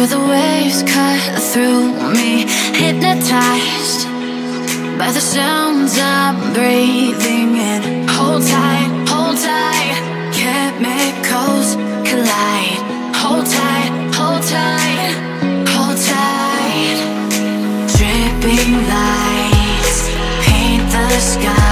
Feel the waves cut through me, hypnotized by the sounds I'm breathing in. Hold tight, hold tight, chemicals collide. Hold tight, hold tight, hold tight. Dripping lights paint the sky.